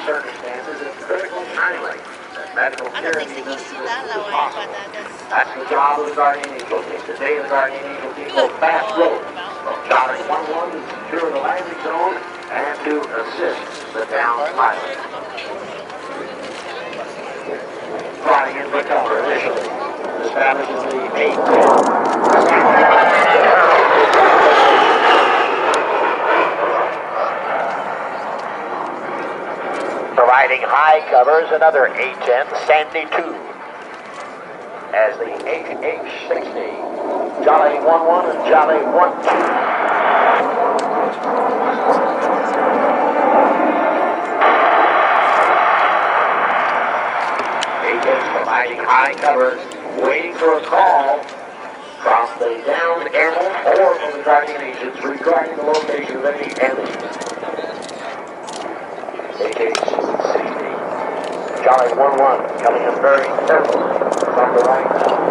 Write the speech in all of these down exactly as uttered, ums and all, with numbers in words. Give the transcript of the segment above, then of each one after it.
circumstances, it's critical timely that medical care is possible. That's the job of the Guardian Angel team. Today, the Guardian Angel team will fast road from Charlie one one to secure the landing zone and to assist the down pilot. Flying in for cover initially. Establishes the eight Providing high covers, another A ten, Sandy two. As the H H sixty, Jolly one one and Jolly one two. A ten's providing high covers, waiting for a call from the downed airman or from the Guardian agents regarding the location of any enemy. H H sixty, Jolly one one coming in very carefully from the right now.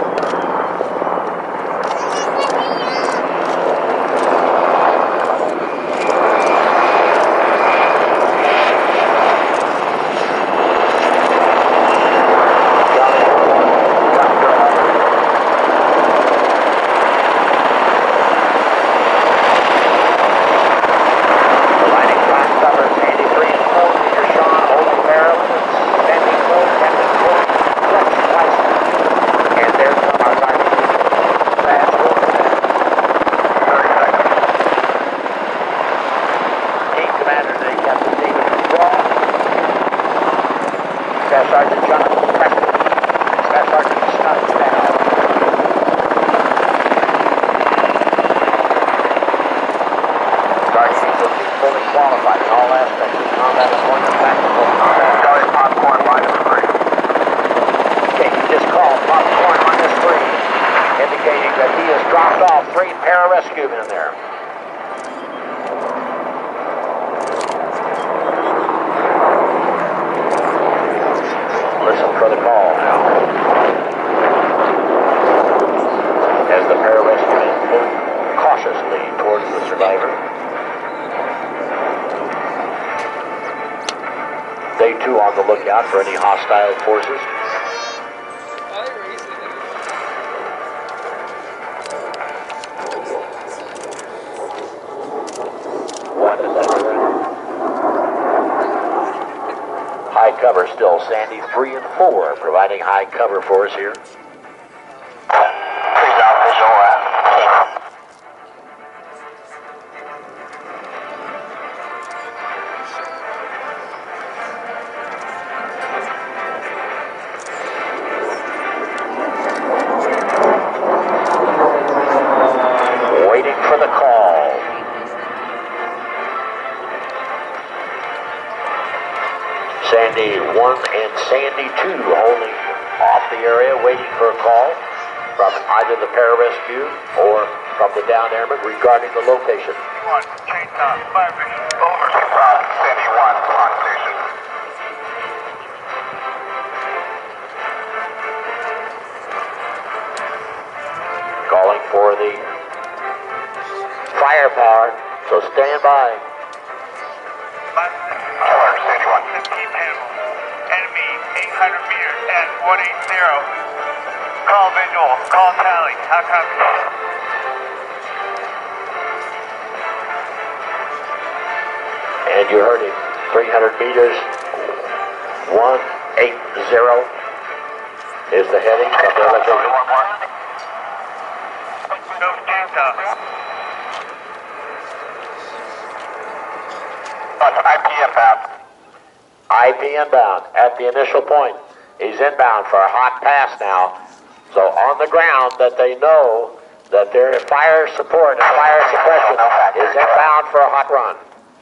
They too on the lookout for any hostile forces. What is that? High cover still, Sandy three and four, providing high cover for us here. Sandy one and Sandy two holding off the area, waiting for a call from either the pararescue or from the down airman regarding the location. One, change top, fire vision, over. Sandy one, on station. Calling for the firepower, so stand by. eight hundred meters at one eighty. Call visual, call tally. How copy? And you heard him. three hundred meters. one eighty is the heading from the location. No data. I P inbound. I P inbound at the initial point. He's inbound for a hot pass now. So on the ground that they know that their fire support and fire suppression is inbound for a hot run.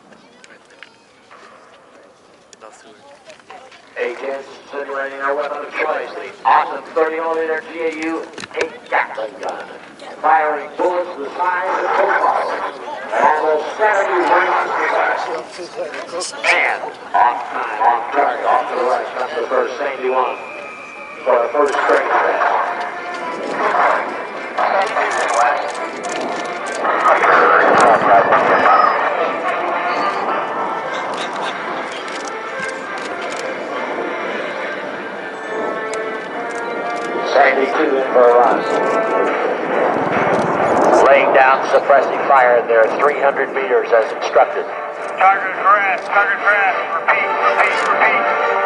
Agents simulating our weapon of choice, the awesome thirty millimeter G A U eight Gatling gun, firing bullets the size of footballs at almost seventy rounds per second. And on time, on target, off to the right comes the first seventy-one for our first straight round. non-suppressive fire there, three hundred meters as instructed. Target harassed, target harassed. Repeat, repeat, repeat.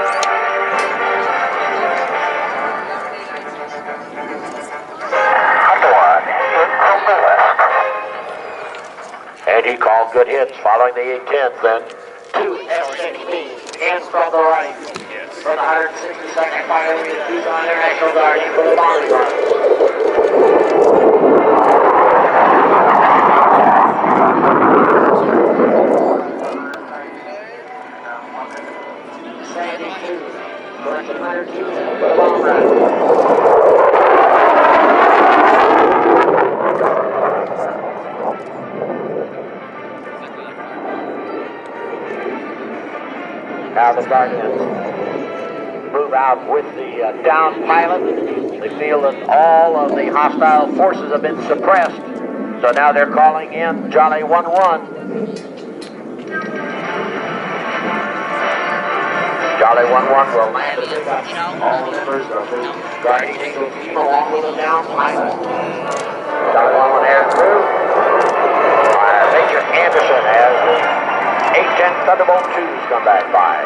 Number one, hit from the west. And he called good hits following the eight tens then. Two F sixteen in from the right. For the one hundred sixty-second Fire Wing of Tucson Air National Guard in for the bombing run. Sandy two, going to one hundred two for the bomb run. Now the Guardians move out with the uh, down pilot. They feel that all of the hostile forces have been suppressed. So now they're calling in Charlie one one. Charlie one one will land as they got all members of the Guardian Eagle team along with the down pilot. Charlie one one air crew. Uh, Major Anderson has the eight ten Thunderbolt twos come back by.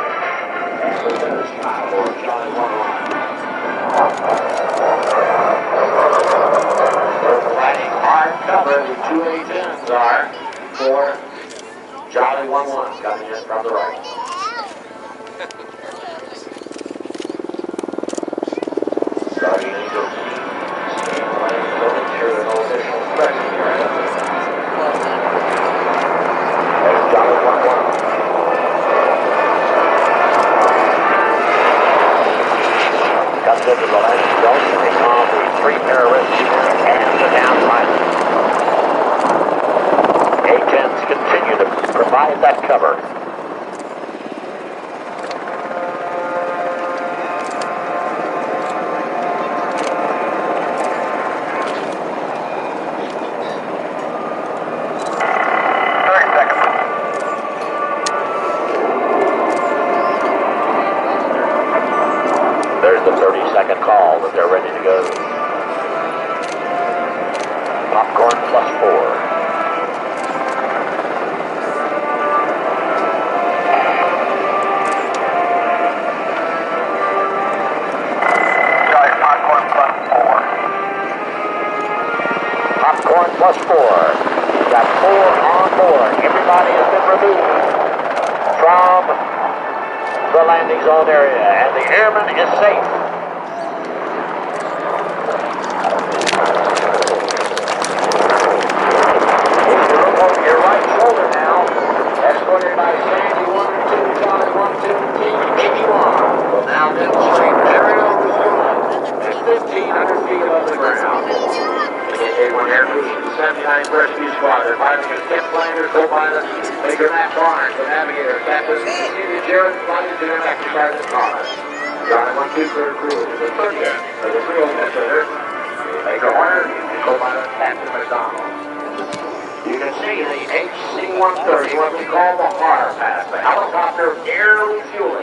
Providing hard cover, the two eight tens are for Charlie one one coming in from the right. Guardian Eagle team, steam lane, looking through an official expression area. There's Charlie one one. Comes into the landing zone to take on the three terrorists and the down pilot. A tens continue to provide that cover. There's the thirty second call that they're ready to go. Popcorn plus four. Sorry, popcorn plus four. Popcorn plus four. We've got four on board. Everybody has been removed from the landing zone area, and the airman is safe. If you look over your right shoulder now, escorted by Sandy one two, Charlie one two, Team eighty-one will now demonstrate aerial refueling at fifteen hundred feet above the ground. A one Air Crew, seventy-ninth Rescue Squadron, piloting a tip planer, co-pilot, Major Matt Barnes, the navigator, Captain Stephen Jarrett, flight engineer, Master Sergeant Connor. Charlie one two for crew, the thirtieth of the Crew Administrator, Major Horner, and co-pilot, Captain McDonald. You can see the H C one thirty, what we call the Horror Pass, the helicopter air refueling.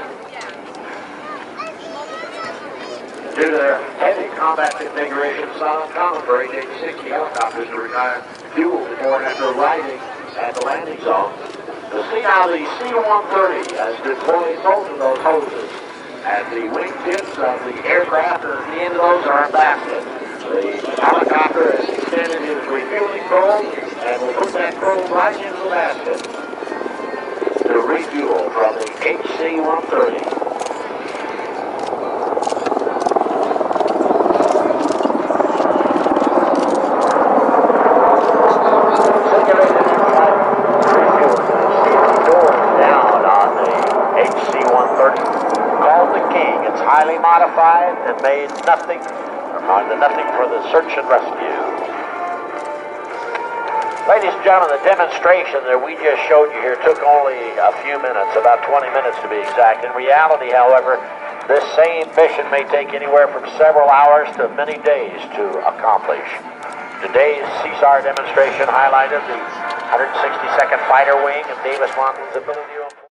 Due to their heavy combat configuration, it's not uncommon for H H sixty helicopters to require fuel before and after arriving at the landing zone. To see how the C one thirty has deployed both of those hoses, and the wingtips of the aircraft at the end of those are blasted. The helicopter has extended his refueling probe and will put that probe right into the basket to refuel from the H C one thirty. Highly modified and made nothing, or the nothing for the search and rescue. Ladies and gentlemen, the demonstration that we just showed you here took only a few minutes, about twenty minutes to be exact. In reality, however, this same mission may take anywhere from several hours to many days to accomplish. Today's C S A R demonstration highlighted the one hundred sixty-second Fighter Wing and Davis-Monthan's ability